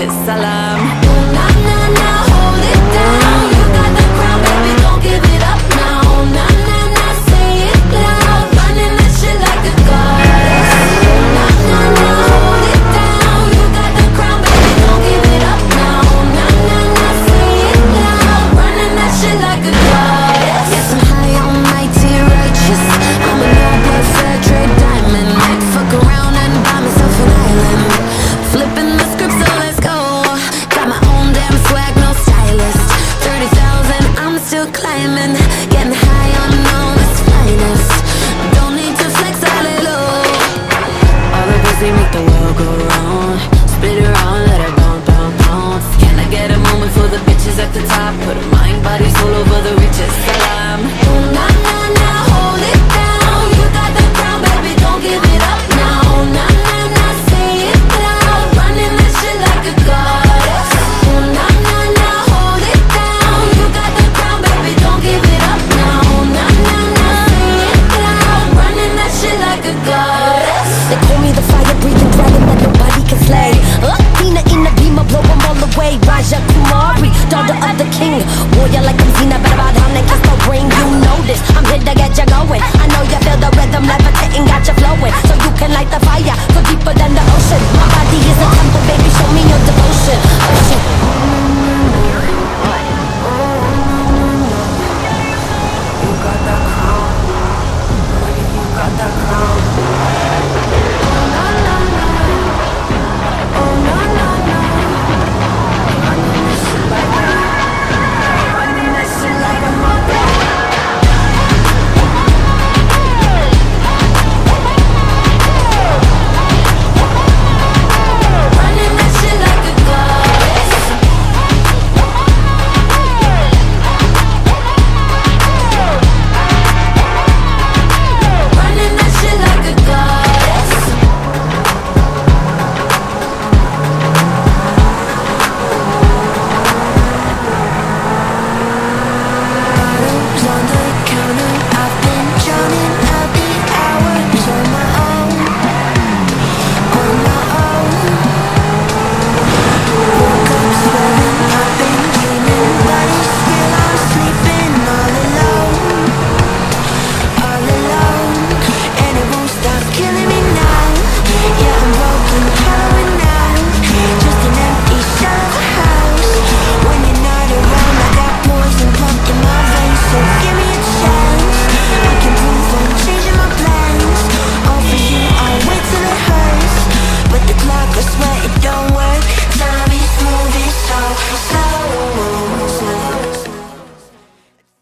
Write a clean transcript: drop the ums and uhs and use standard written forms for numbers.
shit salam. Nah, nah, nah, hold it down. You got the crown, baby, don't give it up now. Nah, nah, nah, say it loud. Running that shit like a goddess. Nah, nah, nah, hold it down. You got the crown, baby, don't give it up now. Nah, nah, nah, say it loud. Running that shit like a goddess. Yes, I'm high on mighty righteous. I'm a no-blood fair trade diamond. Might fuck around and buy myself an island. Flipping the script, so let's go. Got my own damn swag, no stylist. 30,000, I'm still climbing. Getting high on all its finest. Don't need to flex, hallelujah. All the girls, they make the